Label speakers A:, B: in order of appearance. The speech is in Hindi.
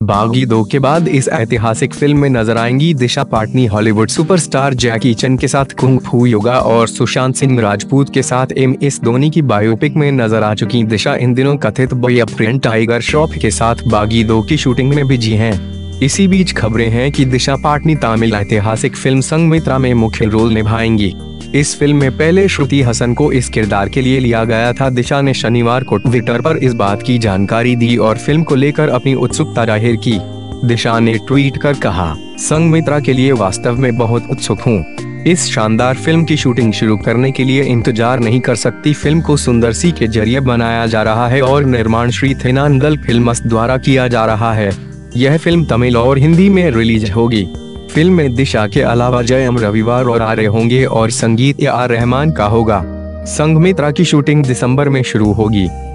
A: बागी 2 के बाद इस ऐतिहासिक फिल्म में नजर आएंगी Disha Patani. Hollywood superstar Jackie Chan के साथ कुंग फू योगा और सुशांत सिंह राजपूत के साथ MS धोनी की बायोपिक में नजर आ चुकी दिशा इन दिनों कथित बॉयफ्रेंड टाइगर श्रॉफ के साथ बागी 2 की शूटिंग में बिजी हैं। इसी बीच खबरें हैं कि दिशा पाटनी तमिल ऐतिहासिक फिल्म संघमित्रा में मुख्य रोल निभाएंगी। इस फिल्म में पहले श्रुति हसन को इस किरदार के लिए लिया गया था। दिशा ने शनिवार को ट्विटर पर इस बात की जानकारी दी और फिल्म को लेकर अपनी उत्सुकता जाहिर की। दिशा ने ट्वीट कर कहा, संघमित्रा के लिए वास्तव में बहुत उत्सुक हूँ। इस शानदार फिल्म की शूटिंग शुरू करने के लिए इंतजार नहीं कर सकती। फिल्म को सुंदर सी के जरिए बनाया जा रहा है और निर्माण श्री थेनांदल फिल्म्स द्वारा किया जा रहा है। यह फिल्म तमिल और हिंदी में रिलीज होगी। फिल्म में दिशा के अलावा जयम रविवार और आर्य होंगे और संगीत AR रहमान का होगा। संघमित्रा की शूटिंग दिसंबर में शुरू होगी।